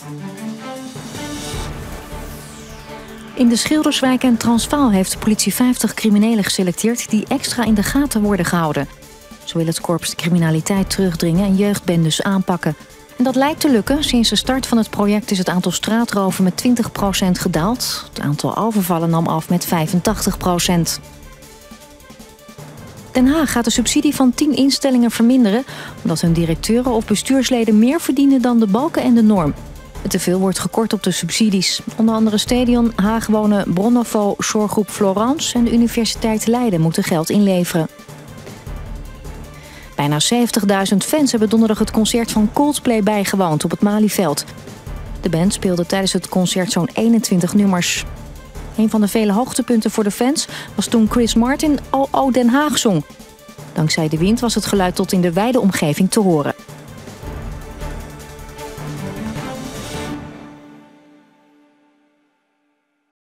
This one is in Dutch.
In de Schilderswijk en Transvaal heeft de politie 50 criminelen geselecteerd die extra in de gaten worden gehouden. Zo wil het korps de criminaliteit terugdringen en jeugdbendes aanpakken. En dat lijkt te lukken. Sinds de start van het project is het aantal straatroven met 20% gedaald. Het aantal overvallen nam af met 85%. Den Haag gaat de subsidie van 10 instellingen verminderen, omdat hun directeuren of bestuursleden meer verdienen dan de balken en de norm. Het teveel wordt gekort op de subsidies. Onder andere Stadion, Haagwonen, Bronnovo, Zorggroep Florence en de Universiteit Leiden moeten geld inleveren. Bijna 70.000 fans hebben donderdag het concert van Coldplay bijgewoond op het Malieveld. De band speelde tijdens het concert zo'n 21 nummers. Een van de vele hoogtepunten voor de fans was toen Chris Martin O Den Haag zong. Dankzij de wind was het geluid tot in de wijde omgeving te horen.